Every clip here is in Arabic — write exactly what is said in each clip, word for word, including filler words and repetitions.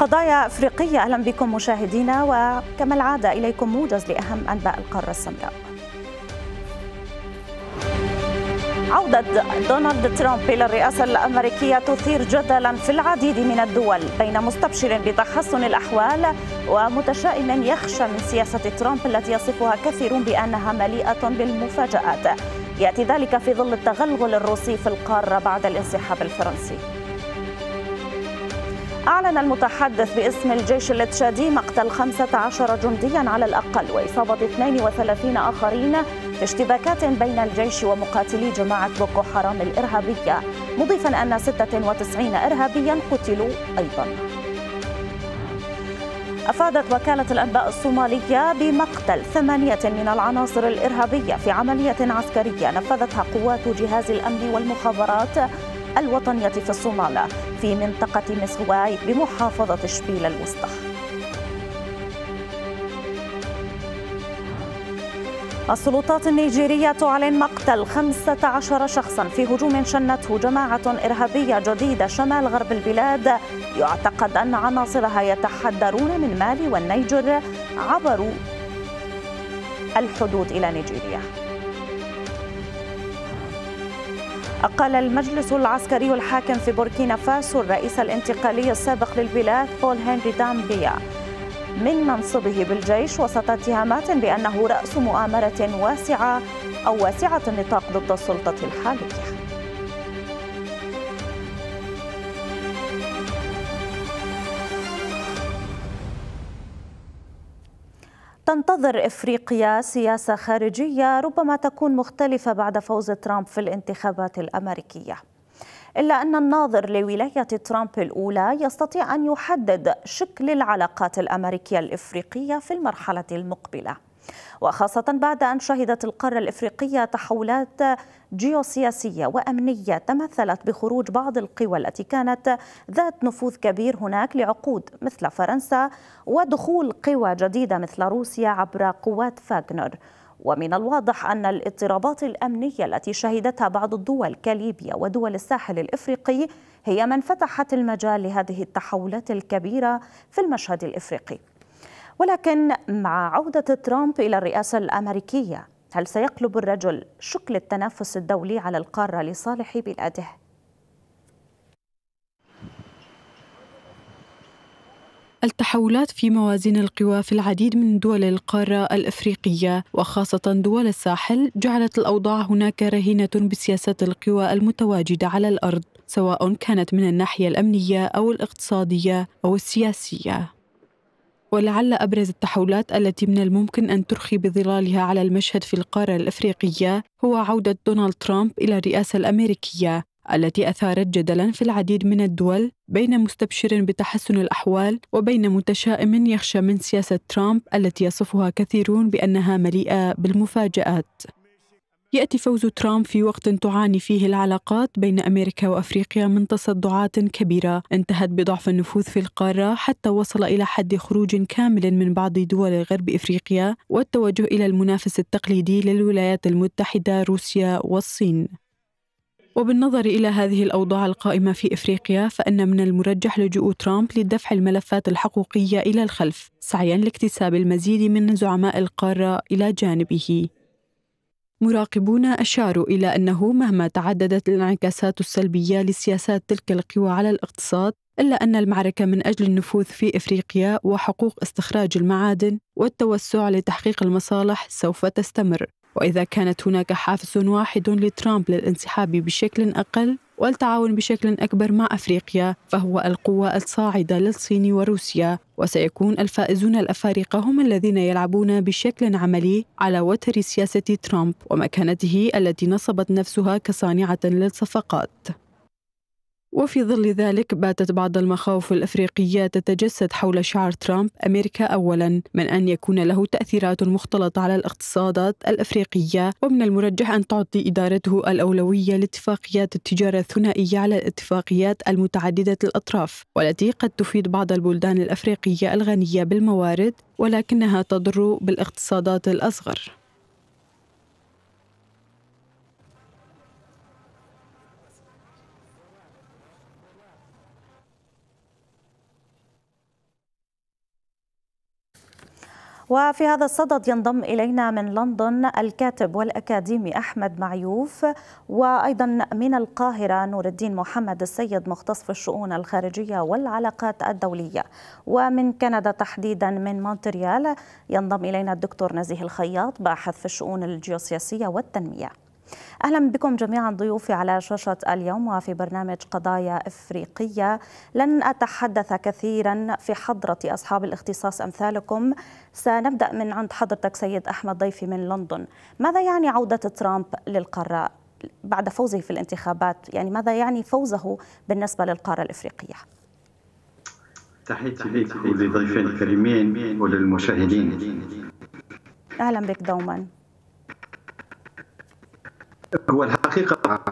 قضايا أفريقية. أهلا بكم مشاهدينا، وكما العادة إليكم موجز لأهم أنباء القارة السمراء. عودة دونالد ترامب إلى الرئاسة الأمريكية تثير جدلا في العديد من الدول، بين مستبشر بتحسن الأحوال ومتشائم يخشى من سياسة ترامب التي يصفها كثيرون بأنها مليئة بالمفاجآت. يأتي ذلك في ظل التغلغل الروسي في القارة بعد الانسحاب الفرنسي. أعلن المتحدث باسم الجيش التشادي مقتل خمسة عشر جنديا على الأقل وإصابة اثنين وثلاثين آخرين في اشتباكات بين الجيش ومقاتلي جماعة بوكو حرام الإرهابية، مضيفا أن ستة وتسعين إرهابيا قتلوا أيضا. أفادت وكالة الأنباء الصومالية بمقتل ثمانية من العناصر الإرهابية في عملية عسكرية نفذتها قوات جهاز الأمن والمخابرات الوطنية في الصومال في منطقة مسواي بمحافظة شبيل الوسطى. السلطات النيجيرية تعلن مقتل خمسة عشر شخصا في هجوم شنته جماعة إرهابية جديدة شمال غرب البلاد، يعتقد أن عناصرها يتحدرون من مالي والنيجر عبروا الحدود إلى نيجيريا. أقال المجلس العسكري الحاكم في بوركينا فاسو الرئيس الانتقالي السابق للبلاد بول هنري دامبيا من منصبه بالجيش وسط اتهامات بأنه رأس مؤامرة واسعة أو واسعة النطاق ضد السلطة الحالية. تنتظر إفريقيا سياسة خارجية ربما تكون مختلفة بعد فوز ترامب في الانتخابات الأمريكية، إلا أن الناظر لولاية ترامب الأولى يستطيع أن يحدد شكل العلاقات الأمريكية الإفريقية في المرحلة المقبلة، وخاصة بعد أن شهدت القارة الإفريقية تحولات جيوسياسية وأمنية تمثلت بخروج بعض القوى التي كانت ذات نفوذ كبير هناك لعقود مثل فرنسا، ودخول قوى جديدة مثل روسيا عبر قوات فاغنر. ومن الواضح أن الاضطرابات الأمنية التي شهدتها بعض الدول كليبيا ودول الساحل الإفريقي هي من فتحت المجال لهذه التحولات الكبيرة في المشهد الإفريقي. ولكن مع عودة ترامب إلى الرئاسة الأمريكية، هل سيقلب الرجل شكل التنافس الدولي على القارة لصالح بلاده؟ التحولات في موازين القوى في العديد من دول القارة الإفريقية وخاصة دول الساحل جعلت الأوضاع هناك رهينة بسياسات القوى المتواجدة على الأرض، سواء كانت من الناحية الأمنية أو الاقتصادية أو السياسية. ولعل أبرز التحولات التي من الممكن أن ترخي بظلالها على المشهد في القارة الإفريقية هو عودة دونالد ترامب إلى الرئاسة الأمريكية، التي أثارت جدلاً في العديد من الدول، بين مستبشر بتحسن الأحوال وبين متشائم يخشى من سياسة ترامب التي يصفها كثيرون بأنها مليئة بالمفاجآت. يأتي فوز ترامب في وقت تعاني فيه العلاقات بين أمريكا وأفريقيا من تصدعات كبيرة انتهت بضعف النفوذ في القارة حتى وصل إلى حد خروج كامل من بعض دول غرب إفريقيا والتوجه إلى المنافس التقليدي للولايات المتحدة روسيا والصين. وبالنظر إلى هذه الأوضاع القائمة في إفريقيا، فإن من المرجح لجوء ترامب لدفع الملفات الحقوقية إلى الخلف سعياً لاكتساب المزيد من زعماء القارة إلى جانبه. مراقبون أشاروا إلى أنه مهما تعددت الانعكاسات السلبية لسياسات تلك القوى على الاقتصاد، إلا أن المعركة من أجل النفوذ في إفريقيا وحقوق استخراج المعادن والتوسع لتحقيق المصالح سوف تستمر. وإذا كانت هناك حافز واحد لترامب للانسحاب بشكل أقل والتعاون بشكل أكبر مع أفريقيا، فهو القوة الصاعدة للصين وروسيا، وسيكون الفائزون الأفارقة هم الذين يلعبون بشكل عملي على وتر سياسة ترامب ومكانته التي نصبت نفسها كصانعة للصفقات. وفي ظل ذلك باتت بعض المخاوف الأفريقية تتجسد حول شعار ترامب أمريكا أولاً من أن يكون له تأثيرات مختلطة على الاقتصادات الأفريقية، ومن المرجح أن تعطي إدارته الأولوية لاتفاقيات التجارة الثنائية على الاتفاقيات المتعددة الأطراف، والتي قد تفيد بعض البلدان الأفريقية الغنية بالموارد ولكنها تضر بالاقتصادات الأصغر. وفي هذا الصدد ينضم إلينا من لندن الكاتب والأكاديمي أحمد معيوف، وأيضا من القاهرة نور الدين محمد السيد مختص في الشؤون الخارجية والعلاقات الدولية، ومن كندا تحديدا من مونتريال ينضم إلينا الدكتور نزيه الخياط باحث في الشؤون الجيوسياسية والتنمية. أهلا بكم جميعا ضيوفي على شاشة اليوم وفي برنامج قضايا إفريقية. لن أتحدث كثيرا في حضرة أصحاب الاختصاص أمثالكم. سنبدأ من عند حضرتك سيد أحمد ضيفي من لندن. ماذا يعني عودة ترامب للقارة بعد فوزه في الانتخابات؟ يعني ماذا يعني فوزه بالنسبة للقارة الإفريقية؟ تحياتي لك ولضيفين الكريمين وللمشاهدين. أهلا بك دوما. هو الحقيقة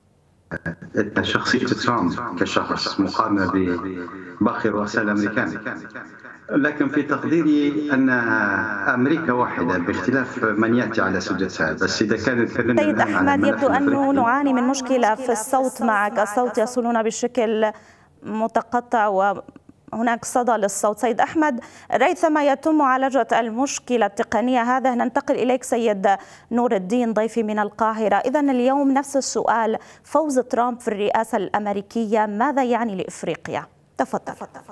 شخصية ترامب كشخص مقارنة بباقي الرؤساء الأمريكان، لكن في تقديري أن أمريكا واحدة باختلاف من يأتي على سدتها. بس إذا كان تكلمنا سيد أحمد يبدو أنه نعاني من مشكلة في الصوت معك، الصوت يصلنا بشكل متقطع و هناك صدى للصوت. سيد أحمد، ريثما يتم معالجة المشكلة التقنية هذا ننتقل إليك سيد نور الدين ضيفي من القاهرة. إذن اليوم نفس السؤال، فوز ترامب في الرئاسة الأمريكية ماذا يعني لإفريقيا؟ تفضل.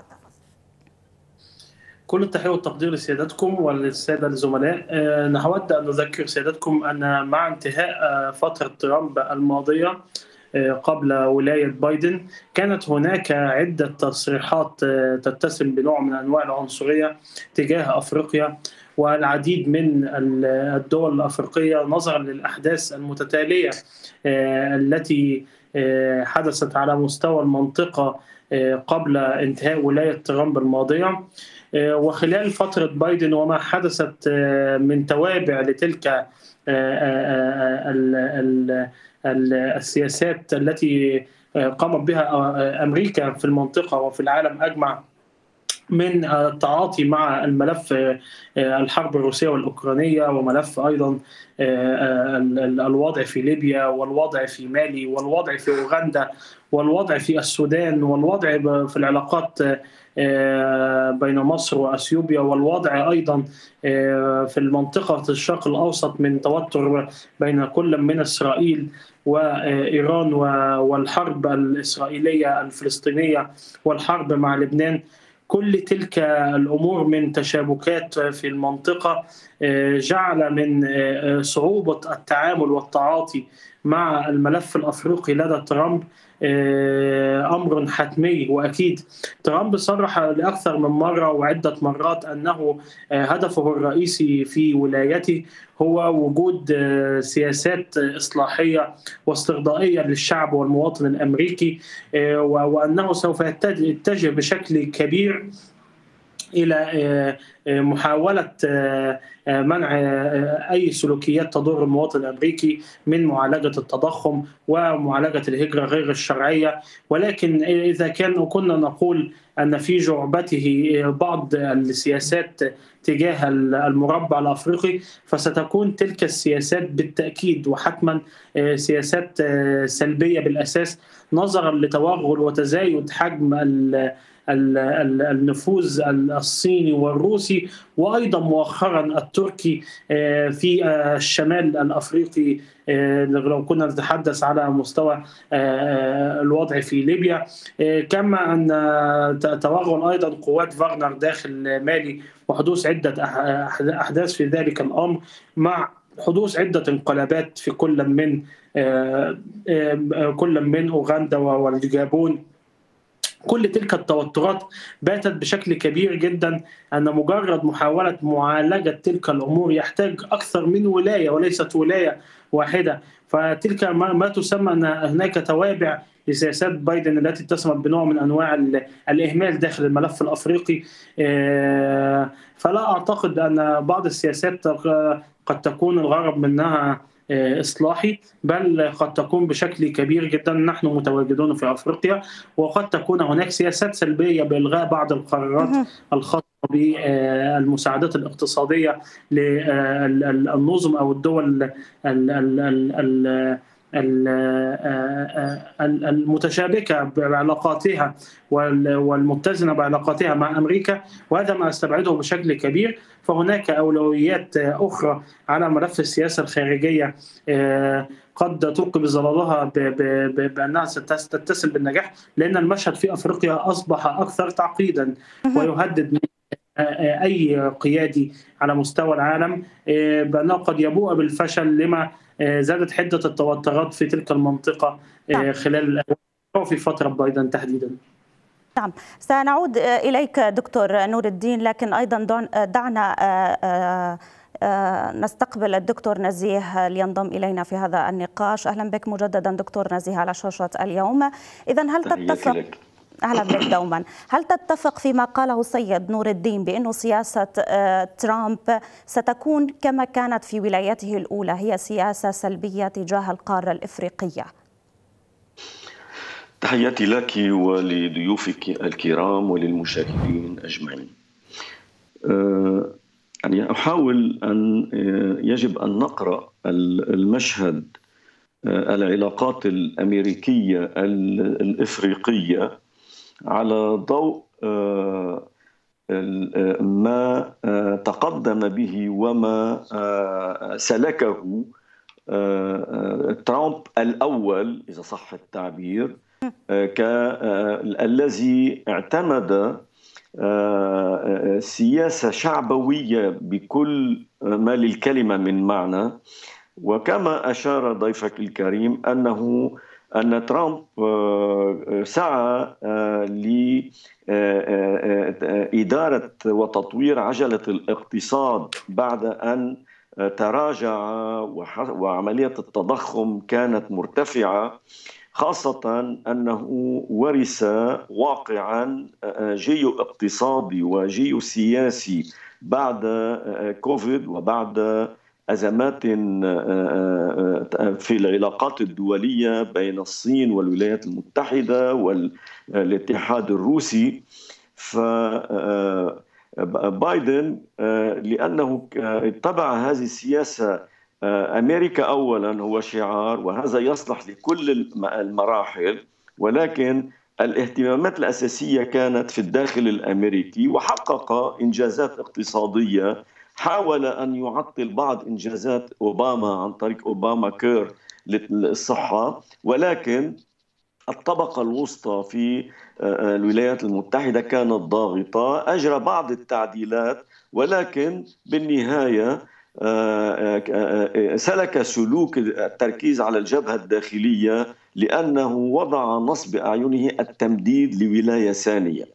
كل التحية والتقدير لسيادتكم وللسادة الزملاء. نود أن نذكر سيادتكم أن مع انتهاء فترة ترامب الماضية قبل ولاية بايدن كانت هناك عدة تصريحات تتسم بنوع من أنواع العنصرية تجاه أفريقيا والعديد من الدول الأفريقية نظرا للأحداث المتتالية التي حدثت على مستوى المنطقة قبل انتهاء ولاية ترامب الماضية. وخلال فترة بايدن وما حدثت من توابع لتلك السياسات التي قامت بها أمريكا في المنطقة وفي العالم أجمع من التعاطي مع الملف الحرب الروسية والأوكرانية، وملف أيضا الوضع في ليبيا والوضع في مالي والوضع في أوغندا والوضع في السودان والوضع في العلاقات بين مصر وأثيوبيا والوضع أيضا في المنطقة الشرق الأوسط من توتر بين كل من إسرائيل وإيران والحرب الإسرائيلية الفلسطينية والحرب مع لبنان. كل تلك الأمور من تشابكات في المنطقة جعل من صعوبة التعامل والتعاطي مع الملف الأفريقي لدى ترامب أمر حتمي. وأكيد ترامب صرح لأكثر من مرة وعدة مرات أنه هدفه الرئيسي في ولايته هو وجود سياسات إصلاحية واسترضائية للشعب والمواطن الأمريكي، وأنه سوف يتجه بشكل كبير إلى محاولة منع أي سلوكيات تضر المواطن الأمريكي من معالجة التضخم ومعالجة الهجرة غير الشرعية. ولكن إذا كان كنا نقول أن في جعبته بعض السياسات تجاه المربع الأفريقي، فستكون تلك السياسات بالتأكيد وحتما سياسات سلبية بالأساس نظرا لتوغل وتزايد حجم النفوذ الصيني والروسي وأيضا مؤخرا التركي في الشمال الأفريقي، لو كنا نتحدث على مستوى الوضع في ليبيا، كما أن توغل أيضا قوات فاغنر داخل مالي وحدوث عدة أحداث في ذلك الأمر، مع حدوث عدة انقلابات في كل من كل من أوغندا والجابون. كل تلك التوترات باتت بشكل كبير جدا أن مجرد محاولة معالجة تلك الأمور يحتاج أكثر من ولاية وليست ولاية واحدة. فتلك ما تسمى أن هناك توابع لسياسات بايدن التي تسمى بنوع من أنواع الإهمال داخل الملف الأفريقي. فلا أعتقد أن بعض السياسات قد تكون الغرض منها إصلاحي، بل قد تكون بشكل كبير جدا نحن متواجدون في أفريقيا، وقد تكون هناك سياسات سلبية بإلغاء بعض القرارات الخاصة بالمساعدات الاقتصادية للنظم أو الدول المتشابكة بعلاقاتها والمتزنة بعلاقاتها مع أمريكا، وهذا ما أستبعده بشكل كبير. فهناك أولويات أخرى على ملف السياسة الخارجية قد تلقي بظلالها بأنها ستتسم بالنجاح، لأن المشهد في أفريقيا أصبح أكثر تعقيدا ويهدد من أي قيادي على مستوى العالم بأنه قد يبوء بالفشل لما زادت حدة التوترات في تلك المنطقة خلال في فترة بايدن تحديدا. نعم، سنعود إليك دكتور نور الدين، لكن أيضا دعنا نستقبل الدكتور نزيه لينضم إلينا في هذا النقاش. أهلا بك مجددا دكتور نزيه على شاشة اليوم. إذن هل تتفق أهلا بك دوما هل تتفق فيما قاله السيد نور الدين بأنه سياسة ترامب ستكون كما كانت في ولايته الأولى، هي سياسة سلبية تجاه القارة الإفريقية؟ تحياتي لك ولضيوفك الكرام وللمشاهدين أجمعين. يعني أحاول أن يجب أن نقرأ المشهد العلاقات الأمريكية الإفريقية على ضوء ما تقدم به وما سلكه ترامب الأول إذا صح التعبير، الذي اعتمد سياسة شعبوية بكل ما للكلمة من معنى. وكما أشار ضيفك الكريم أنه أن ترامب سعى لإدارة وتطوير عجلة الاقتصاد بعد أن تراجع وعملية التضخم كانت مرتفعة، خاصة أنه ورث واقعا جيو اقتصادي وجيو سياسي بعد كوفيد وبعد أزمات في العلاقات الدولية بين الصين والولايات المتحدة والاتحاد الروسي. فبايدن لأنه اتبع هذه السياسة أمريكا أولا هو شعار، وهذا يصلح لكل المراحل، ولكن الاهتمامات الأساسية كانت في الداخل الأمريكي، وحقق إنجازات اقتصادية. حاول أن يعطل بعض إنجازات أوباما عن طريق أوباما كير للصحة، ولكن الطبقة الوسطى في الولايات المتحدة كانت ضاغطة، أجرى بعض التعديلات، ولكن بالنهاية سلك سلوك التركيز على الجبهة الداخلية، لأنه وضع نصب أعينه التمديد لولاية ثانية.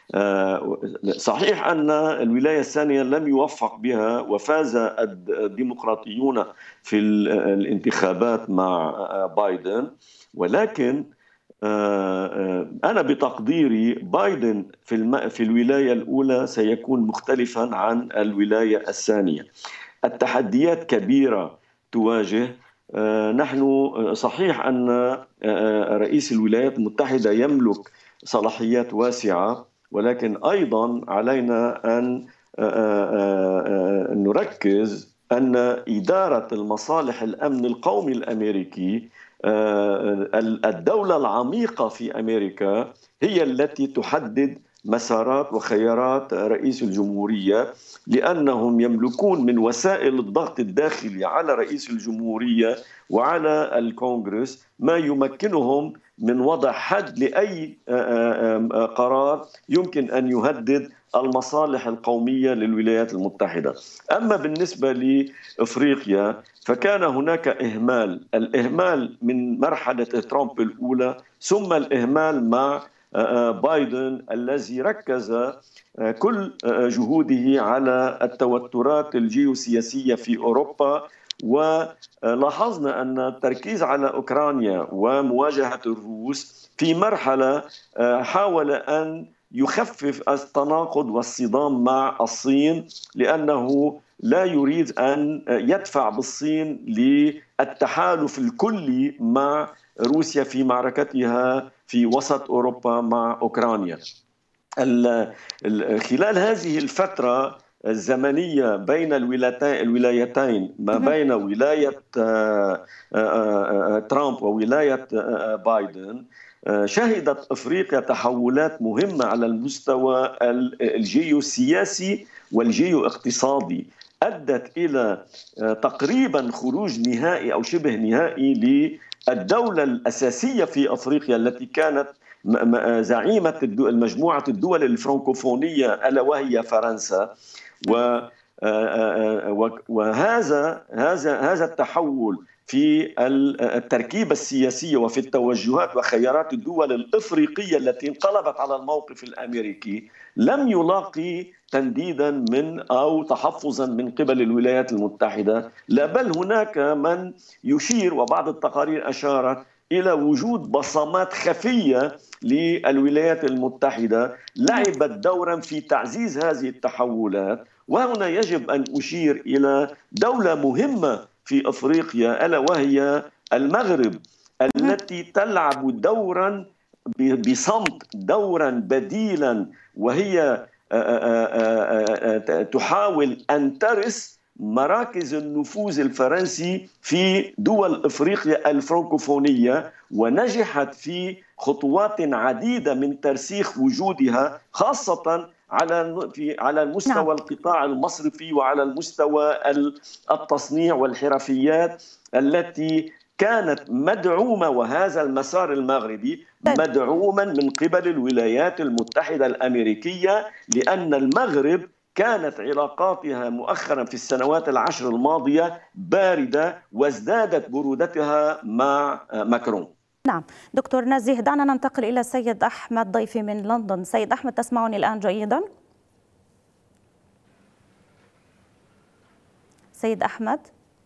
صحيح أن الولاية الثانية لم يوفق بها وفاز الديمقراطيون في الانتخابات مع بايدن، ولكن أنا بتقديري بايدن في في الولاية الأولى سيكون مختلفا عن الولاية الثانية. التحديات كبيرة تواجه. نحن صحيح أن رئيس الولايات المتحدة يملك صلاحيات واسعة، ولكن أيضا علينا أن نركز أن إدارة المصالح الأمن القومي الأمريكي، الدولة العميقة في أمريكا هي التي تحدد مسارات وخيارات رئيس الجمهورية، لأنهم يملكون من وسائل الضغط الداخلي على رئيس الجمهورية وعلى الكونغرس ما يمكنهم من وضع حد لأي قرار يمكن أن يهدد المصالح القومية للولايات المتحدة. أما بالنسبة لإفريقيا فكان هناك إهمال، الإهمال من مرحلة ترامب الأولى، ثم الإهمال مع بايدن الذي ركز كل جهوده على التوترات الجيوسياسية في أوروبا. ولاحظنا أن التركيز على أوكرانيا ومواجهة الروس في مرحلة حاول أن يخفف التناقض والصدام مع الصين، لأنه لا يريد أن يدفع بالصين للتحالف الكلي مع روسيا في معركتها في وسط أوروبا مع أوكرانيا. خلال هذه الفترة الزمنية بين الولايتين ما بين ولاية ترامب وولاية بايدن شهدت أفريقيا تحولات مهمة على المستوى الجيوسياسي والجيو اقتصادي أدت إلى تقريبا خروج نهائي أو شبه نهائي للدولة الأساسية في أفريقيا التي كانت زعيمة مجموعة الدول الفرنكوفونية ألا وهي فرنسا. وهذا هذا هذا التحول في التركيبة السياسية وفي التوجهات وخيارات الدول الإفريقية التي انقلبت على الموقف الأمريكي لم يلاقي تنديدا من أو تحفظا من قبل الولايات المتحدة، لا بل هناك من يشير وبعض التقارير أشارت إلى وجود بصمات خفية للولايات المتحدة لعبت دورا في تعزيز هذه التحولات. وهنا يجب أن أشير إلى دولة مهمة في أفريقيا ألا وهي المغرب التي تلعب دورا بصمت، دورا بديلا، وهي تحاول أن ترس مراكز النفوذ الفرنسي في دول أفريقيا الفرنكوفونية، ونجحت في خطوات عديدة من ترسيخ وجودها خاصة على في على المستوى نعم. القطاع المصرفي وعلى المستوى التصنيع والحرفيات التي كانت مدعومة، وهذا المسار المغربي مدعوما من قبل الولايات المتحدة الأمريكية، لأن المغرب كانت علاقاتها مؤخرا في السنوات العشر الماضية باردة وازدادت برودتها مع ماكرون. نعم دكتور نزيه، دعنا ننتقل إلى السيد أحمد ضيفي من لندن. سيد أحمد، تسمعني الآن جيدا؟ سيد أحمد،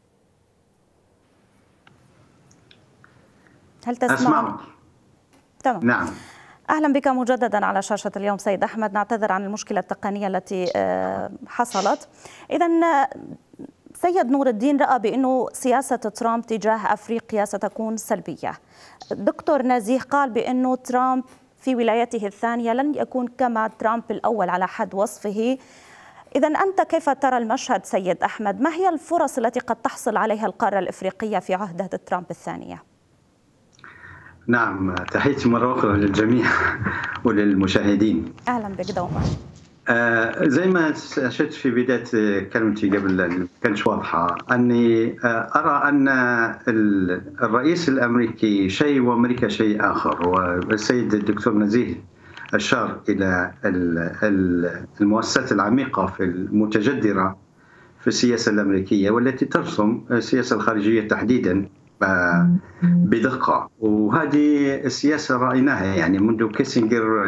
هل تسمعني؟ تمام. نعم. أهلا بك مجددا على شاشة اليوم سيد أحمد. نعتذر عن المشكلة التقنية التي حصلت. إذن سيد نور الدين رأى بأنه سياسة ترامب تجاه أفريقيا ستكون سلبية. دكتور نزيه قال بأنه ترامب في ولايته الثانية لن يكون كما ترامب الأول على حد وصفه. إذن أنت كيف ترى المشهد سيد أحمد؟ ما هي الفرص التي قد تحصل عليها القارة الإفريقية في عهدة ترامب الثانية؟ نعم، تحياتي مرة أخرى للجميع وللمشاهدين. أهلا بك دوما. آه زي ما أشرت في بداية كلمتي قبل كانت واضحة أني آه أرى أن الرئيس الأمريكي شيء وأمريكا شيء آخر، والسيد الدكتور نزيه أشار إلى المؤسسات العميقة في المتجذرة في السياسة الأمريكية والتي ترسم السياسة الخارجية تحديدا بدقة، وهذه السياسة رأيناها يعني منذ كيسنجر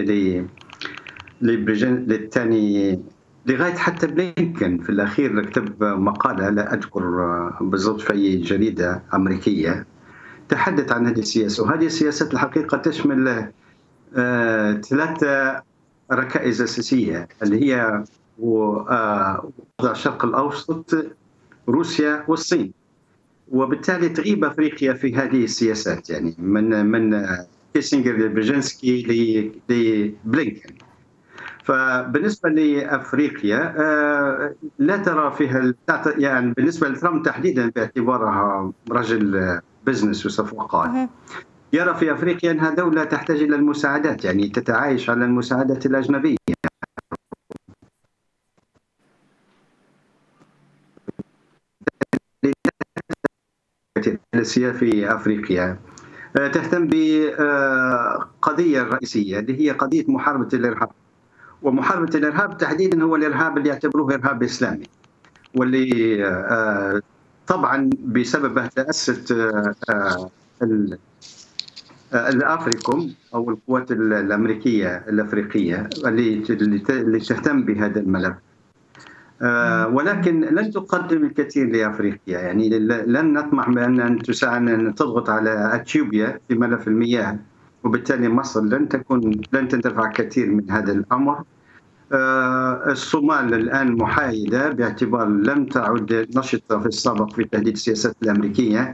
للثاني لغاية حتى بلينكن في الأخير كتب مقالة لا أذكر بالضبط في أي جريدة أمريكية تحدث عن هذه السياسة. وهذه السياسات الحقيقة تشمل آه ثلاثة ركائز أساسية اللي هي وضع الشرق الأوسط، روسيا والصين، وبالتالي تغيب أفريقيا في هذه السياسات يعني من من كيسنجر لبرجنسكي لبلينكن. فبالنسبة لأفريقيا لا ترى فيها يعني بالنسبة لترامب تحديدا باعتبارها رجل بزنس وصفقات، يرى في أفريقيا أنها دولة تحتاج إلى المساعدات، يعني تتعايش على المساعدات الأجنبية. السياسة في أفريقيا تهتم بقضية رئيسية اللي هي قضية محاربة الإرهاب، ومحاربة الإرهاب تحديدا هو الإرهاب اللي يعتبروه إرهاب إسلامي، واللي طبعا بسببه تأسست الأفريكوم أو القوات الأمريكية الأفريقية اللي تهتم بهذا الملف، ولكن لن تقدم الكثير لأفريقيا. يعني لن نطمح بأن تساعد أن تضغط على أثيوبيا في ملف المياه، وبالتالي مصر لن تكون لن تنتفع كثير من هذا الأمر. الصومال الآن محايدة باعتبار لم تعد نشطة في السابق في تهديد السياسات الأمريكية،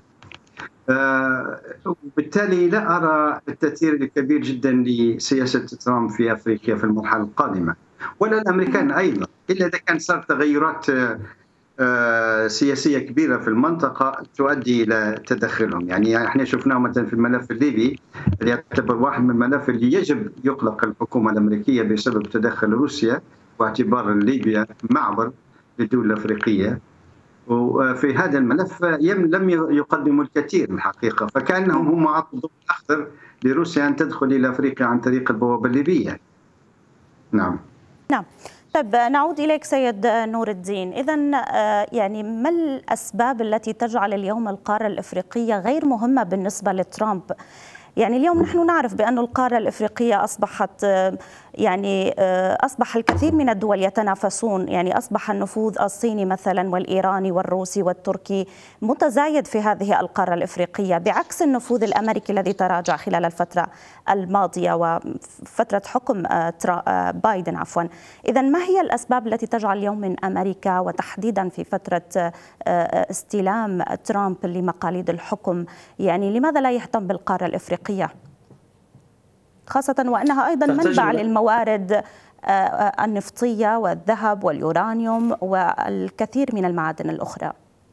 وبالتالي لا أرى التأثير الكبير جدا لسياسة ترامب في أفريقيا في المرحلة القادمة، ولا الأمريكان أيضا. إلا إذا كان صارت تغيرات سياسية كبيرة في المنطقة تؤدي إلى تدخلهم. يعني احنا شفناه مثلا في الملف الليبي اللي يعتبر واحد من الملف اللي يجب يقلق الحكومة الأمريكية بسبب تدخل روسيا واعتبار ليبيا معبر للدول الأفريقية. وفي هذا الملف لم يقدموا الكثير الحقيقة، فكأنهم هم عطوا الضوء الأخضر لروسيا أن تدخل إلى أفريقيا عن طريق البوابة الليبية. نعم نعم. طيب نعود إليك سيد نور الدين. إذن يعني ما الأسباب التي تجعل اليوم القارة الإفريقية غير مهمة بالنسبة لترامب؟ يعني اليوم نحن نعرف بأن القارة الإفريقية أصبحت يعني أصبح الكثير من الدول يتنافسون، يعني أصبح النفوذ الصيني مثلا والإيراني والروسي والتركي متزايد في هذه القارة الإفريقية، بعكس النفوذ الأمريكي الذي تراجع خلال الفترة الماضية وفترة حكم بايدن عفوا. إذن ما هي الأسباب التي تجعل اليوم من أمريكا وتحديدا في فترة استلام ترامب لمقاليد الحكم، يعني لماذا لا يهتم بالقارة الإفريقية؟ خاصة وأنها أيضا منبع للموارد النفطية والذهب واليورانيوم والكثير من المعادن الأخرى.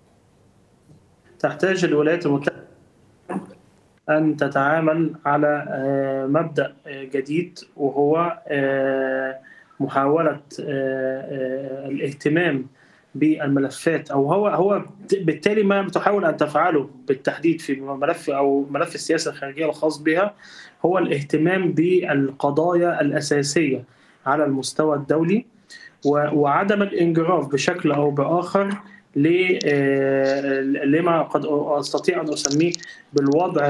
تحتاج الولايات المتحدة أن تتعامل على مبدأ جديد، وهو محاولة الاهتمام بالملفات، او هو هو بالتالي ما بتحاول ان تفعله بالتحديد في ملف او ملف السياسه الخارجيه الخاص بها هو الاهتمام بالقضايا الاساسيه على المستوى الدولي، وعدم الانجراف بشكل او باخر لما قد استطيع ان اسميه بالوضع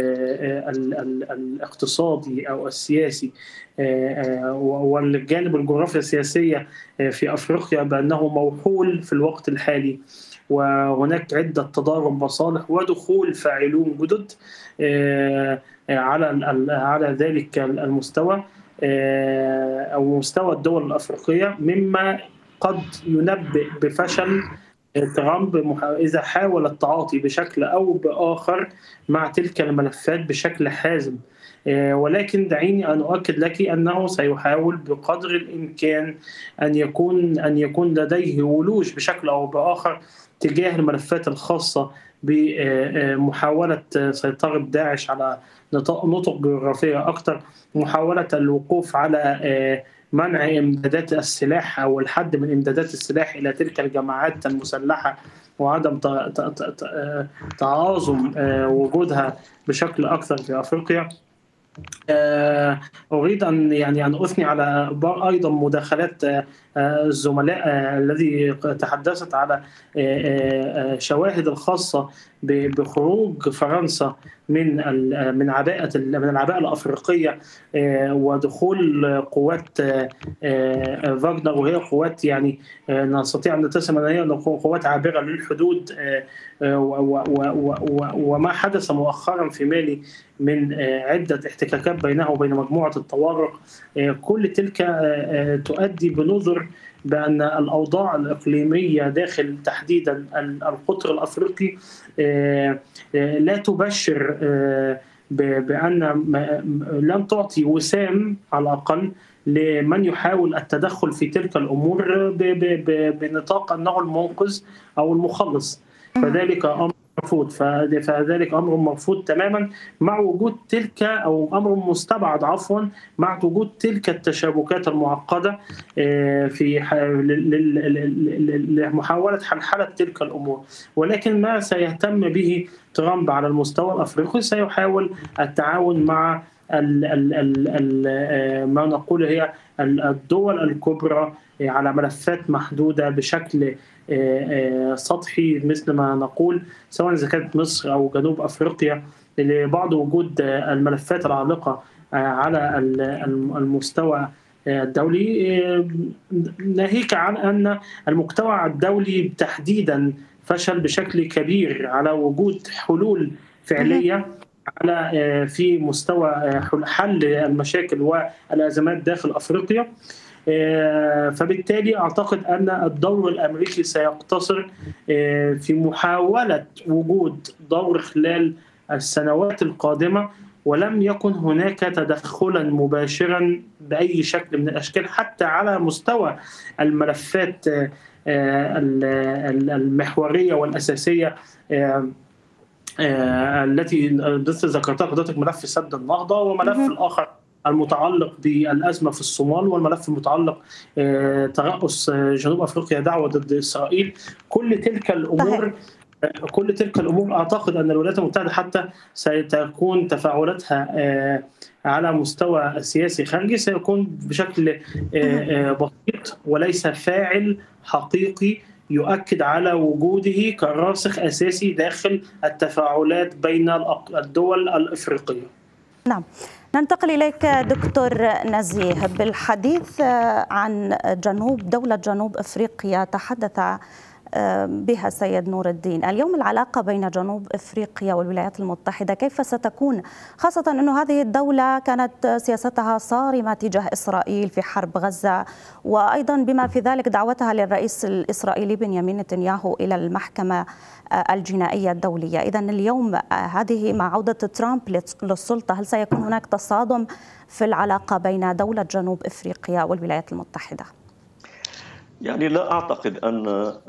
الاقتصادي او السياسي والجانب الجغرافيا السياسيه في افريقيا بانه موحول في الوقت الحالي، وهناك عده تضارب مصالح ودخول فاعلون جدد على على ذلك المستوى او مستوى الدول الافريقيه، مما قد ينبئ بفشل ترامب إذا حاول التعاطي بشكل أو بآخر مع تلك الملفات بشكل حازم. ولكن دعيني أن أؤكد لك أنه سيحاول بقدر الإمكان أن يكون أن يكون لديه ولوج بشكل أو بآخر تجاه الملفات الخاصة بمحاولة سيطرة داعش على نطق جغرافية أكثر، محاولة الوقوف على منع امدادات السلاح او الحد من امدادات السلاح الى تلك الجماعات المسلحه، وعدم تعاظم وجودها بشكل اكثر في افريقيا. اريد ان يعني ان اثني على ايضا مداخلات الزملاء الذي تحدثت على شواهد الخاصه بخروج فرنسا من من عباءه من العباءه الافريقيه ودخول قوات فاغنر، وهي قوات يعني نستطيع ان نتسم ان هي قوات عابره للحدود، وما حدث مؤخرا في مالي من عده احتكاكات بينها وبين مجموعه الطوارق، كل تلك تؤدي بنظر بأن الأوضاع الإقليمية داخل تحديدا القطر الأفريقي لا تبشر بأن لم تعطي وسام على الأقل لمن يحاول التدخل في تلك الأمور بنطاق أنه المنقذ أو المخلص، فذلك أمر مرفوض فذلك أمر مرفوض تماما مع وجود تلك أو أمر مستبعد عفوا مع وجود تلك التشابكات المعقدة في لمحاولة حلحلة تلك الأمور. ولكن ما سيهتم به ترامب على المستوى الأفريقي سيحاول التعاون مع ال ال ال ال ما نقول هي الدول الكبرى على ملفات محدودة بشكل سطحي مثل ما نقول، سواء إذا كانت مصر أو جنوب أفريقيا، لبعض وجود الملفات العالقة على المستوى الدولي، ناهيك عن أن المجتمع الدولي تحديدا فشل بشكل كبير على وجود حلول فعلية على في مستوى حل المشاكل والأزمات داخل أفريقيا. فبالتالي أعتقد أن الدور الأمريكي سيقتصر في محاولة وجود دور خلال السنوات القادمة ولم يكن هناك تدخلا مباشرا بأي شكل من الأشكال حتى على مستوى الملفات المحورية والأساسية التي ذكرتها حضرتك، ملف سد النهضة وملف الآخر المتعلق بالأزمة في الصومال، والملف المتعلق ترأس جنوب أفريقيا دعوة ضد إسرائيل. كل تلك الأمور كل تلك الأمور أعتقد أن الولايات المتحدة حتى ستكون تفاعلاتها على مستوى سياسي خارجي سيكون بشكل بسيط وليس فاعل حقيقي يؤكد على وجوده كراسخ أساسي داخل التفاعلات بين الدول الإفريقية. نعم، ننتقل إليك دكتور نزيه. بالحديث عن جنوب دولة جنوب أفريقيا تحدث بها سيد نور الدين. اليوم العلاقة بين جنوب أفريقيا والولايات المتحدة كيف ستكون، خاصة أن هذه الدولة كانت سياستها صارمة تجاه إسرائيل في حرب غزة، وأيضا بما في ذلك دعوتها للرئيس الإسرائيلي بنيامين نتنياهو إلى المحكمة الجنائية الدولية. إذن اليوم هذه مع عودة ترامب للسلطة، هل سيكون هناك تصادم في العلاقة بين دولة جنوب أفريقيا والولايات المتحدة؟ يعني لا أعتقد أن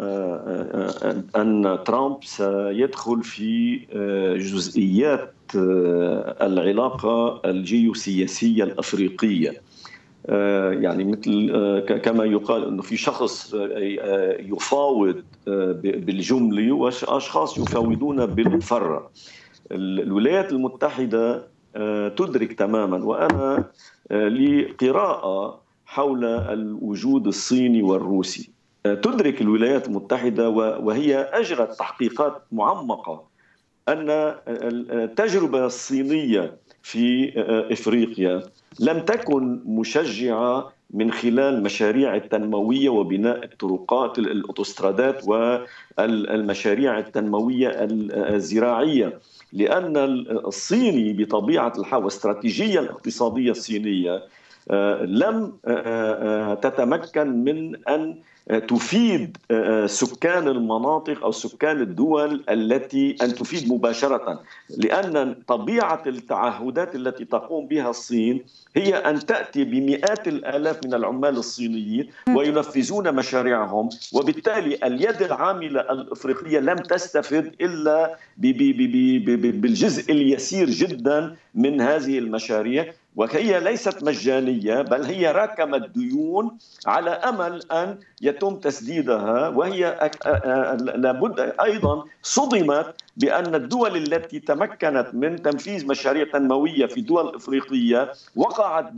أن ترامب سيدخل في جزئيات العلاقة الجيوسياسية الأفريقية. يعني مثل كما يقال أنه في شخص يفاوض بالجملة وأشخاص يفاوضون بالفرة. الولايات المتحدة تدرك تماما، وأنا لي قراءة حول الوجود الصيني والروسي، تدرك الولايات المتحدة وهي أجرت تحقيقات معمقة أن التجربة الصينية في إفريقيا لم تكن مشجعة من خلال مشاريع التنموية وبناء الطرقات الأوتوسترادات والمشاريع التنموية الزراعية، لأن الصيني بطبيعة الحال والاستراتيجية الاقتصادية الصينية لم تتمكن من أن تفيد سكان المناطق أو سكان الدول التي أن تفيد مباشرة، لأن طبيعة التعهدات التي تقوم بها الصين هي أن تأتي بمئات الآلاف من العمال الصينيين وينفذون مشاريعهم، وبالتالي اليد العاملة الإفريقية لم تستفد إلا بالجزء اليسير جدا من هذه المشاريع، وهي ليست مجانية بل هي راكمت ديون على أمل أن يتم تسديدها. وهي لابد أيضا صدمت بأن الدول التي تمكنت من تنفيذ مشاريع تنموية في دول إفريقية وقعت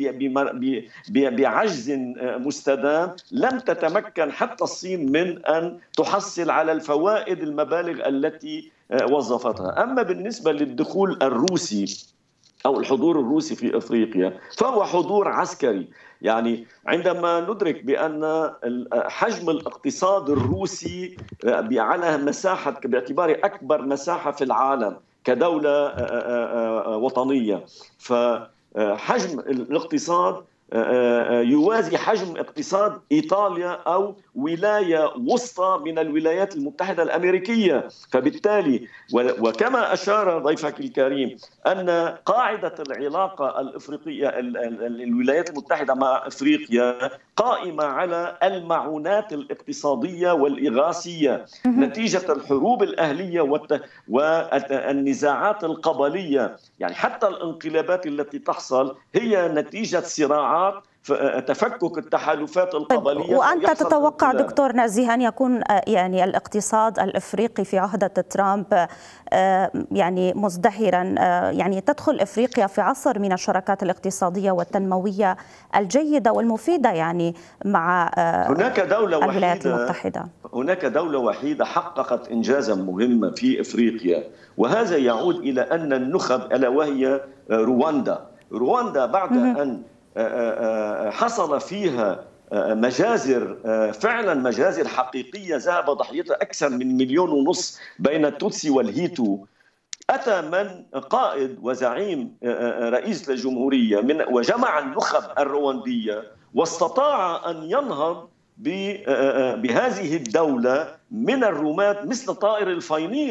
بعجز مستدام، لم تتمكن حتى الصين من أن تحصل على الفوائد المبالغ التي وظفتها. أما بالنسبة للدخول الروسي أو الحضور الروسي في أفريقيا فهو حضور عسكري. يعني عندما ندرك بأن حجم الاقتصاد الروسي على مساحة باعتباره أكبر مساحة في العالم كدولة وطنية، فحجم الاقتصاد يوازي حجم اقتصاد إيطاليا أو ولاية وسطى من الولايات المتحدة الأمريكية. فبالتالي وكما أشار ضيفك الكريم أن قاعدة العلاقة الإفريقية الولايات المتحدة مع أفريقيا قائمة على المعونات الاقتصادية والإغاثية نتيجة الحروب الأهلية والنزاعات القبلية. يعني حتى الانقلابات التي تحصل هي نتيجة صراعات تفكك التحالفات القبلية. وأنت تتوقع دكتور نزيه أن يكون يعني الاقتصاد الإفريقي في عهدة ترامب يعني مزدهرا، يعني تدخل إفريقيا في عصر من الشراكات الاقتصادية والتنموية الجيدة والمفيدة يعني مع هناك دولة الولايات المتحدة. هناك دولة وحيدة حققت إنجازا مهما في إفريقيا، وهذا يعود إلى أن النخب ألا وهي رواندا. رواندا بعد أن حصل فيها مجازر، فعلا مجازر حقيقية ذهب ضحيتها أكثر من مليون ونص بين التوتسي والهيتو، أتى من قائد وزعيم رئيس الجمهورية من وجمع النخب الرواندية واستطاع أن ينهض بهذه الدولة من الرماة مثل طائر الفينيق.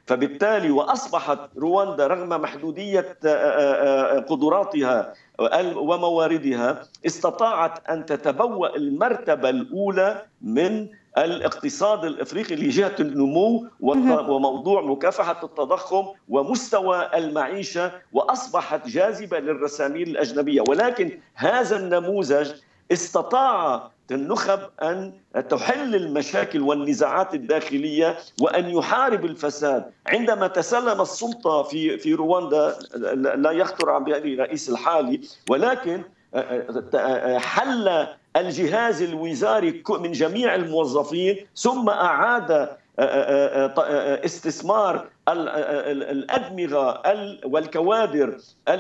فبالتالي وأصبحت رواندا رغم محدودية قدراتها ومواردها استطاعت أن تتبوأ المرتبة الأولى من الاقتصاد الافريقي لجهه النمو وموضوع مكافحه التضخم ومستوى المعيشه، واصبحت جاذبه للرسامين الاجنبيه. ولكن هذا النموذج استطاع النخب أن تحل المشاكل والنزاعات الداخلية وأن يحارب الفساد. عندما تسلم السلطة في في رواندا لا يخطر عن بالي الرئيس الحالي، ولكن حل الجهاز الوزاري من جميع الموظفين، ثم أعاد استثمار الأدمغة والكوادر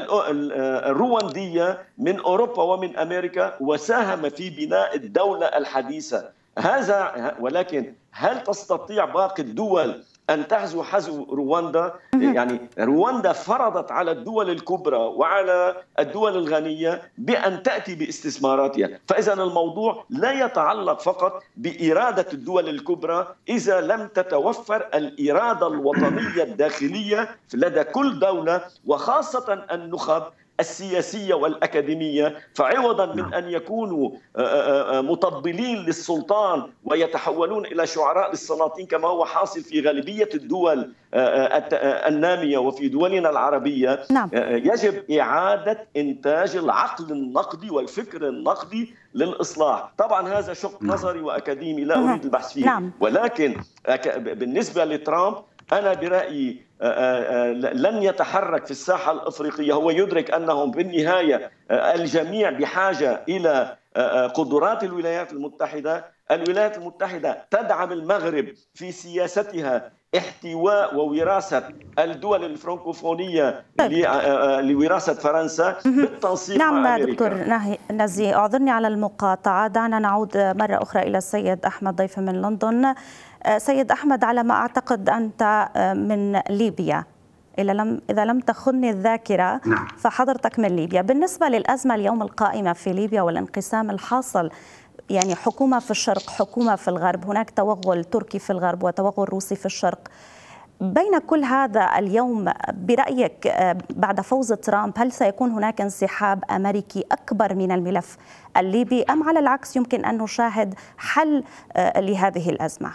الرواندية من أوروبا ومن أمريكا، وساهم في بناء الدولة الحديثة. هذا ولكن هل تستطيع باقي الدول أن تحذو حذو رواندا؟ يعني رواندا فرضت على الدول الكبرى وعلى الدول الغنية بأن تأتي باستثماراتها. فإذا الموضوع لا يتعلق فقط بإرادة الدول الكبرى إذا لم تتوفر الإرادة الوطنية الداخلية لدى كل دولة، وخاصة النخب السياسية والأكاديمية. فعوضا من أن يكونوا مطبلين للسلطان ويتحولون إلى شعراء للسلاطين كما هو حاصل في غالبية الدول النامية وفي دولنا العربية، نعم. يجب إعادة إنتاج العقل النقدي والفكر النقدي للإصلاح. طبعا هذا شق نظري وأكاديمي لا أريد البحث فيه، نعم. ولكن بالنسبة لترامب أنا برأيي لن يتحرك في الساحة الأفريقية. هو يدرك أنهم بالنهاية الجميع بحاجة إلى قدرات الولايات المتحدة. الولايات المتحدة تدعم المغرب في سياستها احتواء ووراثة الدول الفرنكوفونية لوراثة فرنسا بالتنسيق نعم مع أمريكا. دكتور نزيه، أعذرني على المقاطعة. دعنا نعود مرة أخرى إلى السيد أحمد ضيف من لندن. سيد أحمد، على ما أعتقد أنت من ليبيا، إذا لم إذا لم تخني الذاكرة، نعم. فحضرتك من ليبيا. بالنسبة للأزمة اليوم القائمة في ليبيا والانقسام الحاصل، يعني حكومة في الشرق حكومة في الغرب، هناك توغل تركي في الغرب وتوغل روسي في الشرق، بين كل هذا اليوم برأيك بعد فوز ترامب هل سيكون هناك انسحاب أمريكي أكبر من الملف الليبي، أم على العكس يمكن أن نشاهد حل لهذه الأزمة؟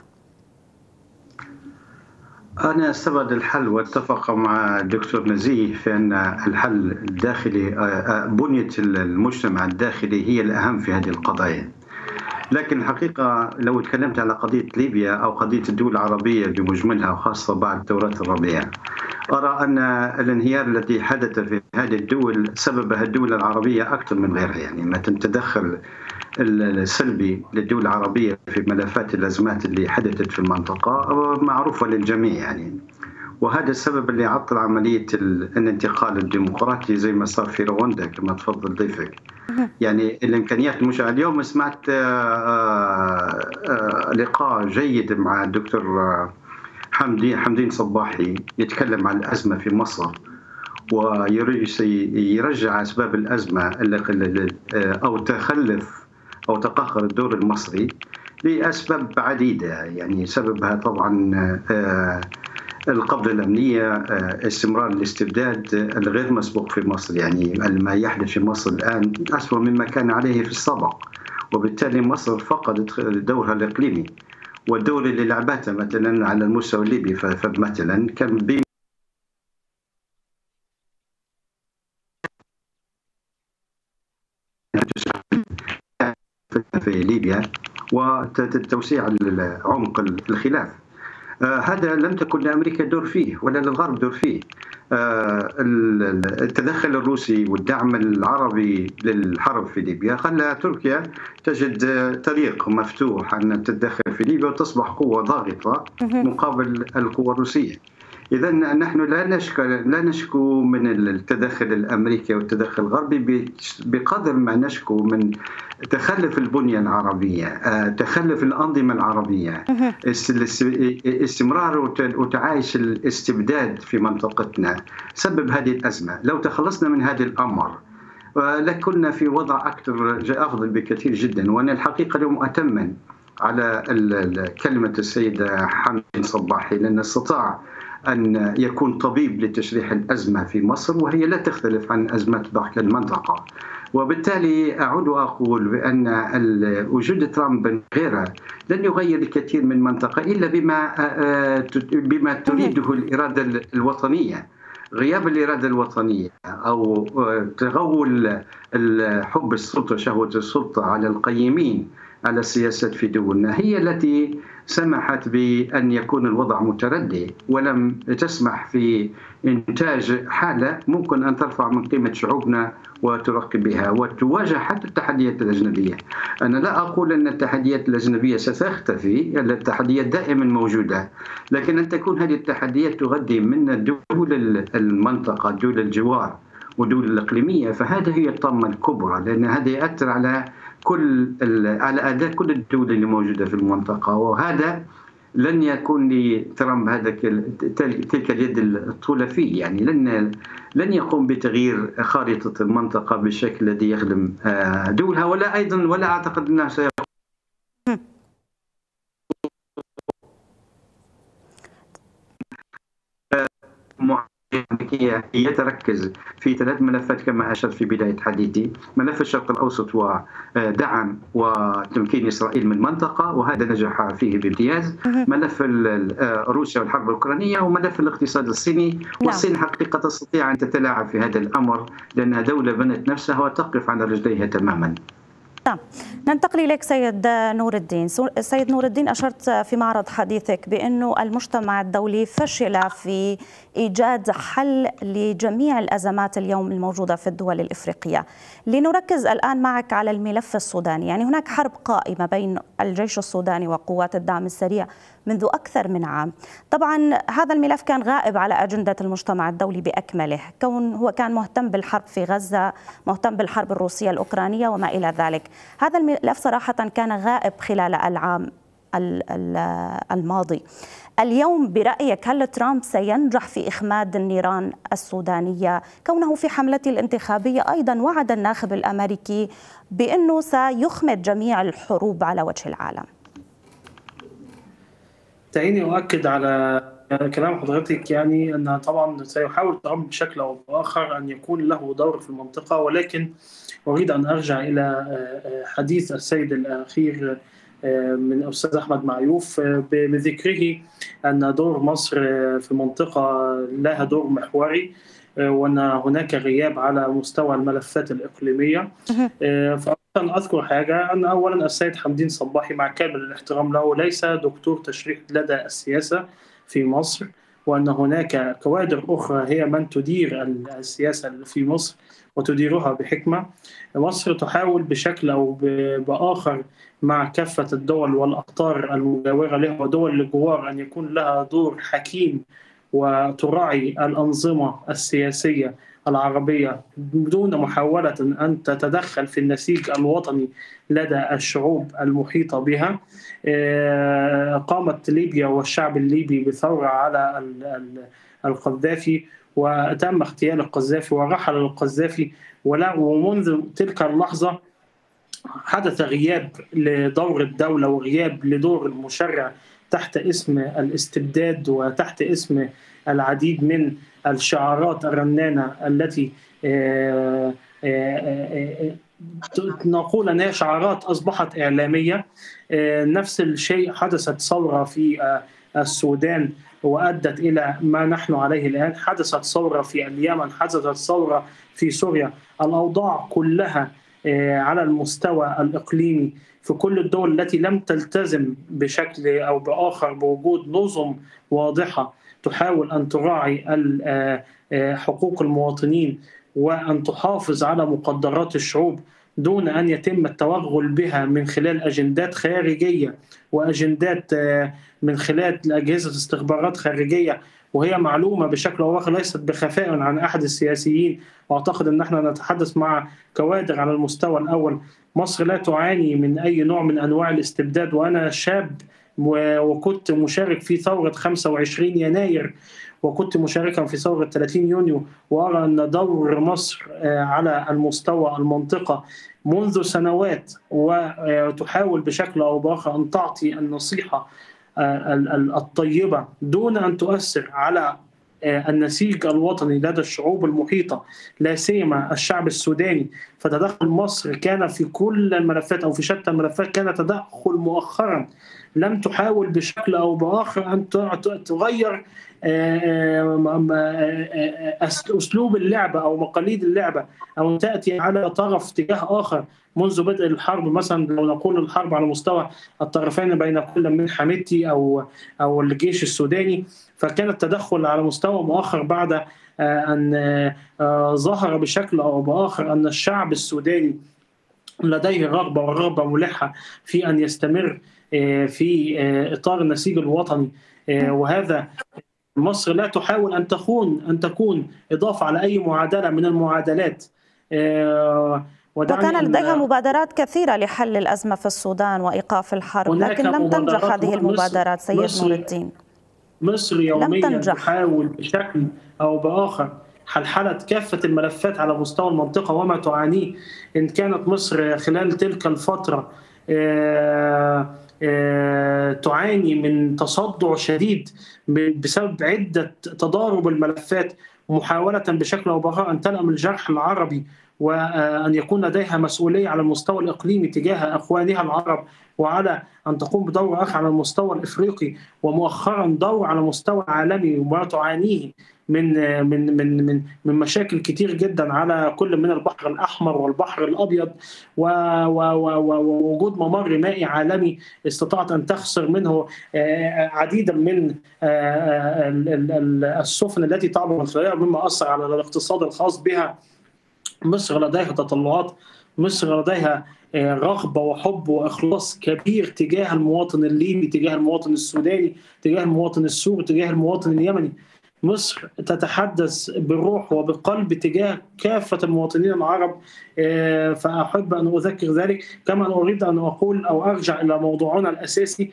أنا أستبعد الحل واتفق مع الدكتور نزيه في أن الحل الداخلي، بنية المجتمع الداخلي هي الأهم في هذه القضايا. لكن الحقيقة لو تكلمت على قضية ليبيا أو قضية الدول العربية بمجملها وخاصة بعد ثورات الربيع، أرى أن الانهيار الذي حدث في هذه الدول سببها الدول العربية أكثر من غيرها. يعني ما تدخل السلبي للدول العربية في ملفات الأزمات اللي حدثت في المنطقة معروفة للجميع يعني، وهذا السبب اللي عطل عملية الانتقال الديمقراطي زي ما صار في رواندا كما تفضل ضيفك. يعني الإمكانيات مش اليوم سمعت لقاء جيد مع الدكتور حمدين حمدين صباحي يتكلم عن الأزمة في مصر ويرجع أسباب الأزمة أو تخلف أو تقهقر الدور المصري لأسباب عديدة. يعني سببها طبعا القبضة الأمنية، استمرار الاستبداد الغير مسبوق في مصر. يعني ما يحدث في مصر الآن أسوأ مما كان عليه في السابق، وبالتالي مصر فقدت دورها الإقليمي والدور اللي لعبته مثلا على المستوى الليبي. فمثلا كان بين في ليبيا وتوسيع عمق الخلاف، آه هذا لم تكن لأمريكا دور فيه ولا للغرب دور فيه. آه التدخل الروسي والدعم العربي للحرب في ليبيا خلى تركيا تجد طريق مفتوح أن تتدخل في ليبيا وتصبح قوة ضاغطة مقابل القوة الروسية. إذا نحن لا نشكو لا نشكو من التدخل الأمريكي والتدخل الغربي بقدر ما نشكو من تخلف البنية العربية، تخلف الأنظمة العربية، استمرار وتعايش الاستبداد في منطقتنا سبب هذه الأزمة. لو تخلصنا من هذا الأمر لكنا في وضع أكثر أفضل بكثير جدا. وأنا الحقيقة اليوم أتمن على كلمة السيدة حمدين صباحي، لأن استطاع أن يكون طبيب لتشريح الأزمة في مصر، وهي لا تختلف عن أزمات باقي المنطقة. وبالتالي أعود وأقول بأن وجود ترامب غيره لن يغير الكثير من المنطقة إلا بما بما تريده الإرادة الوطنية. غياب الإرادة الوطنية أو تغول حب السلطة شهوة السلطة على القيمين على السياسات في دولنا هي التي سمحت بأن يكون الوضع متردي، ولم تسمح في إنتاج حالة ممكن أن ترفع من قيمة شعوبنا وترقي بها وتواجه حتى التحديات الأجنبية. أنا لا أقول أن التحديات الأجنبية ستختفي، التحديات دائما موجودة، لكن أن تكون هذه التحديات تغذي من دول المنطقة، دول الجوار ودول الإقليمية، فهذه هي الطامة الكبرى، لأن هذا يؤثر على كل على أداء كل الدول اللي موجودة في المنطقة. وهذا لن يكون لترامب هذا تلك اليد الطولة فيه، يعني لن لن يقوم بتغيير خارطة المنطقة بالشكل الذي يخدم دولها، ولا أيضا ولا أعتقد أنه سيقوم يتركز في ثلاث ملفات كما أشرت في بداية حديثي: ملف الشرق الأوسط ودعم وتمكين إسرائيل من المنطقة، وهذا نجح فيه بامتياز. ملف روسيا والحرب الأوكرانية، وملف الاقتصاد الصيني. والصين حقيقة تستطيع أن تتلاعب في هذا الأمر لأنها دولة بنت نفسها وتقف على رجليها تماما. نعم، ننتقل إليك سيد نور الدين. سيد نور الدين، أشرت في معرض حديثك بأنه المجتمع الدولي فشل في إيجاد حل لجميع الأزمات اليوم الموجودة في الدول الإفريقية. لنركز الآن معك على الملف السوداني، يعني هناك حرب قائمة بين الجيش السوداني وقوات الدعم السريع منذ أكثر من عام. طبعا هذا الملف كان غائب على أجندة المجتمع الدولي بأكمله، كون هو كان مهتم بالحرب في غزة، مهتم بالحرب الروسية الأوكرانية وما إلى ذلك. هذا الملف صراحة كان غائب خلال العام الماضي. اليوم برأيك هل ترامب سينجح في إخماد النيران السودانية، كونه في حملته الانتخابية أيضا وعد الناخب الأمريكي بأنه سيخمد جميع الحروب على وجه العالم؟ دعيني أؤكد على كلام حضرتك، يعني أن طبعا سيحاول ترامب بشكل أو بآخر أن يكون له دور في المنطقة، ولكن أريد أن أرجع إلى حديث السيد الأخير من الأستاذ أحمد معيوف بذكره أن دور مصر في المنطقة لها دور محوري، وأن هناك غياب على مستوى الملفات الإقليمية. فأنا أذكر حاجة، أن أولا السيد حمدين صباحي مع كامل الاحترام له ليس دكتور تشريح لدى السياسة في مصر، وأن هناك كوادر أخرى هي من تدير السياسة في مصر وتديرها بحكمة. مصر تحاول بشكل أو بآخر مع كافة الدول والأقطار المجاورة لها ودول الجوار أن يكون لها دور حكيم وتراعي الأنظمة السياسية العربية بدون محاولة أن تتدخل في النسيج الوطني لدى الشعوب المحيطة بها. قامت ليبيا والشعب الليبي بثورة على القذافي، وتم اغتيال القذافي ورحل القذافي، ومنذ تلك اللحظة حدث غياب لدور الدولة وغياب لدور المشرع تحت اسم الاستبداد وتحت اسم العديد من الشعارات الرنانة التي نقول أنها شعارات أصبحت إعلامية. نفس الشيء حدثت ثورة في السودان وأدت إلى ما نحن عليه الآن، حدثت ثورة في اليمن، حدثت ثورة في سوريا. الأوضاع كلها على المستوى الإقليمي في كل الدول التي لم تلتزم بشكل أو بآخر بوجود نظم واضحة تحاول أن تراعي حقوق المواطنين وأن تحافظ على مقدرات الشعوب دون أن يتم التوغل بها من خلال أجندات خارجية وأجندات من خلال أجهزة استخبارات خارجية، وهي معلومة بشكل أو آخر ليست بخفاء عن أحد السياسيين. وأعتقد أن احنا نتحدث مع كوادر على المستوى الأول. مصر لا تعاني من أي نوع من أنواع الاستبداد، وأنا شاب وكنت مشارك في ثورة خمسة وعشرين يناير وكنت مشاركا في ثورة ثلاثين يونيو، وأرى أن دور مصر على المستوى المنطقة منذ سنوات وتحاول بشكل أو بآخر أن تعطي النصيحة الطيبة دون أن تؤثر على النسيج الوطني لدى الشعوب المحيطة، لا سيما الشعب السوداني. فتدخل مصر كان في كل الملفات أو في شتى الملفات، كان تدخل مؤخرا لم تحاول بشكل أو بآخر أن تغير أسلوب اللعبة أو مقاليد اللعبة، أو تأتي على طرف تجاه آخر منذ بدء الحرب. مثلا لو نقول الحرب على مستوى الطرفين بين كل من حميدتي أو أو الجيش السوداني، فكان التدخل على مستوى مؤخر بعد أن ظهر بشكل أو بآخر أن الشعب السوداني لديه رغبة ورغبة ملحة في أن يستمر في إطار النسيج الوطني. وهذا مصر لا تحاول أن تكون أن تكون إضافة على أي معادلة من المعادلات. وكان لديها مبادرات كثيرة لحل الأزمة في السودان وإيقاف الحرب، لكن لم تنجح هذه المبادرات. سيد نور الدين، مصر يوميا تحاول بشكل أو بآخر حلحلة كافة الملفات على مستوى المنطقة وما تعانيه. إن كانت مصر خلال تلك الفترة تعاني من تصدع شديد بسبب عدة تضارب الملفات، محاولة بشكل أو بآخر أن تلأم الجرح العربي، وأن يكون لديها مسؤولية على المستوى الإقليمي تجاه أخوانها العرب، وعلى أن تقوم بدور آخر على المستوى الإفريقي، ومؤخرا دور على مستوى عالمي، وما تعانيه من من من من من مشاكل كتير جدا على كل من البحر الأحمر والبحر الأبيض، ووجود ممر مائي عالمي استطاعت أن تخسر منه عديدا من السفن التي تعبر من خلالها، مما أثر على الاقتصاد الخاص بها. مصر لديها تطلعات، مصر لديها رغبة وحب وإخلاص كبير تجاه المواطن الليبي، تجاه المواطن السوداني، تجاه المواطن السوري، تجاه المواطن اليمني. مصر تتحدث بروح وبقلب تجاه كافة المواطنين العرب، فأحب أن أذكر ذلك. كما أريد أن أقول أو أرجع إلى موضوعنا الأساسي،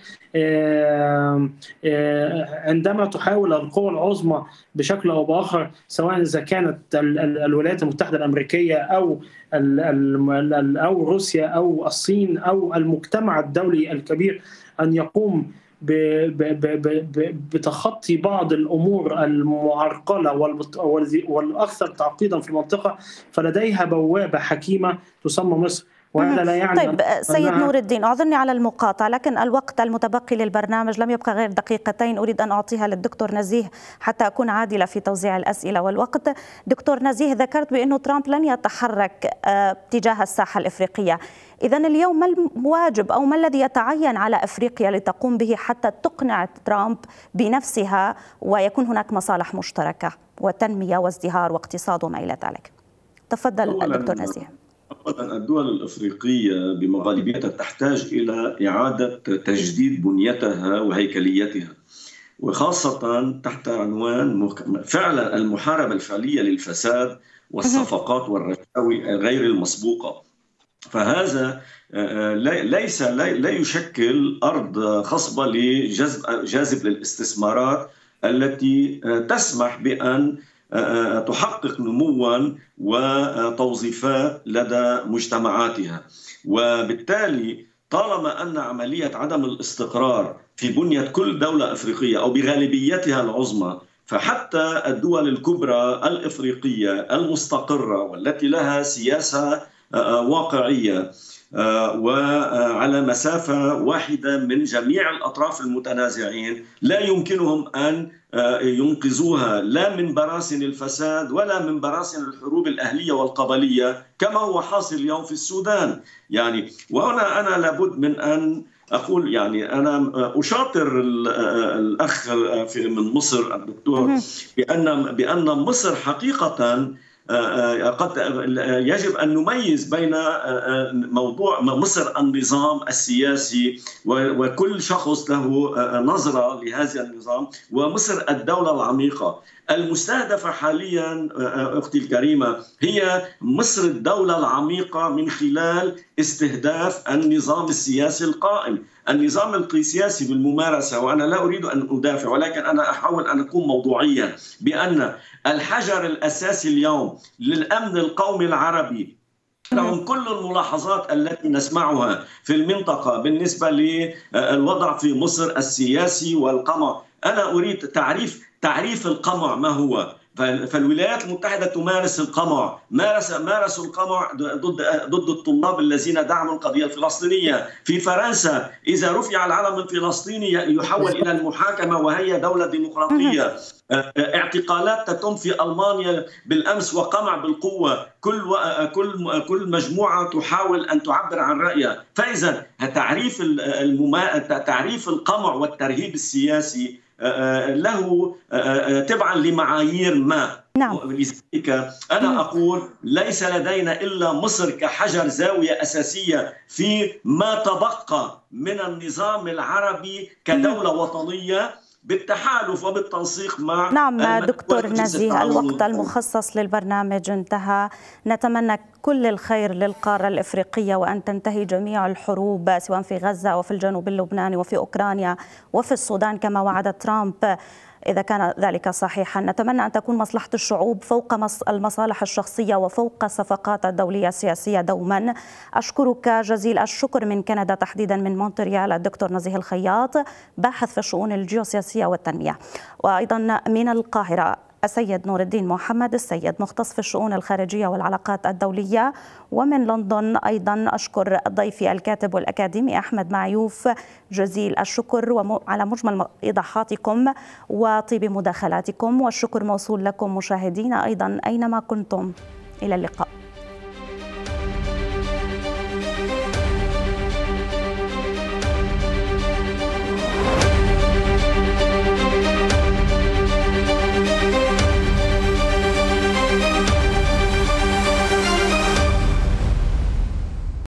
عندما تحاول القوى العظمى بشكل أو بآخر، سواء إذا كانت الولايات المتحدة الأمريكية أو أو روسيا أو الصين أو المجتمع الدولي الكبير، أن يقوم بتخطي بعض الأمور المعرقلة والأكثر تعقيدا في المنطقة، فلديها بوابة حكيمة تسمى مصر. وهذا لا يعني طيب سيد نور الدين، أعذرني على المقاطعة، لكن الوقت المتبقي للبرنامج لم يبقى غير دقيقتين، أريد أن أعطيها للدكتور نزيه حتى أكون عادلة في توزيع الأسئلة والوقت. دكتور نزيه، ذكرت بأنه ترامب لن يتحرك تجاه الساحة الإفريقية، إذن اليوم ما الواجب أو ما الذي يتعين على أفريقيا لتقوم به حتى تقنع ترامب بنفسها ويكون هناك مصالح مشتركة وتنمية وازدهار واقتصاد وما إلى ذلك؟ تفضل دكتور نزيه. أولا، الدول الأفريقية بمغالبيتها تحتاج إلى إعادة تجديد بنيتها وهيكليتها، وخاصة تحت عنوان فعلا المحاربة الفعلية للفساد والصفقات والرشاوي غير المسبوقة. فهذا ليس لا يشكل أرض خصبة لجذب جاذب للاستثمارات التي تسمح بأن تحقق نموا وتوظيفات لدى مجتمعاتها. وبالتالي طالما أن عملية عدم الاستقرار في بنية كل دولة أفريقية أو بغالبيتها العظمى، فحتى الدول الكبرى الإفريقية المستقرة والتي لها سياسة واقعية وعلى مسافة واحدة من جميع الأطراف المتنازعين، لا يمكنهم أن ينقذوها لا من براسن الفساد ولا من براسن الحروب الأهلية والقبلية كما هو حاصل اليوم في السودان. يعني وهنا أنا لابد من أن أقول، يعني أنا أشاطر الأخ من مصر الدكتور بأن بأن مصر حقيقة قد يجب أن نميز بين موضوع مصر النظام السياسي وكل شخص له نظرة لهذا النظام، ومصر الدولة العميقة المستهدفة حاليا أختي الكريمة هي مصر الدولة العميقة من خلال استهداف النظام السياسي القائم. النظام السياسي بالممارسة، وأنا لا أريد أن أدافع ولكن أنا أحاول أن أكون موضوعيا، بأن الحجر الأساسي اليوم للأمن القومي العربي لهم كل الملاحظات التي نسمعها في المنطقة بالنسبة للوضع في مصر السياسي والقمع. أنا أريد تعريف تعريف القمع ما هو. فالولايات المتحدة تمارس القمع، مارس مارسوا القمع ضد ضد الطلاب الذين دعموا القضية الفلسطينية. في فرنسا إذا رفع العلم الفلسطيني يحول إلى المحاكمة وهي دولة ديمقراطية. اعتقالات تتم في ألمانيا بالأمس وقمع بالقوة، كل كل كل مجموعة تحاول أن تعبر عن رأيها. فإذا تعريف المما... تعريف القمع والترهيب السياسي له تبعا لمعايير ما. نعم. لذلك أنا أقول ليس لدينا إلا مصر كحجر زاوية أساسية في ما تبقى من النظام العربي كدولة وطنية بالتحالف وبالتنسيق مع. نعم دكتور نزيه، الوقت المخصص للبرنامج انتهى. نتمنى كل الخير للقارة الإفريقية وأن تنتهي جميع الحروب سواء في غزة وفي الجنوب اللبناني وفي أوكرانيا وفي السودان كما وعد ترامب إذا كان ذلك صحيحا. نتمنى أن تكون مصلحة الشعوب فوق المصالح الشخصية وفوق الصفقات الدولية السياسية دوما. أشكرك جزيل الشكر من كندا تحديدا من مونتريال الدكتور نزيه الخياط، باحث في الشؤون الجيوسياسية والتنمية، وأيضا من القاهرة السيد نور الدين محمد السيد مختص في الشؤون الخارجية والعلاقات الدولية، ومن لندن أيضا أشكر ضيفي الكاتب والأكاديمي أحمد معيوف جزيل الشكر على مجمل إيضاحاتكم وطيب مداخلاتكم، والشكر موصول لكم مشاهدينا أيضا أينما كنتم. إلى اللقاء.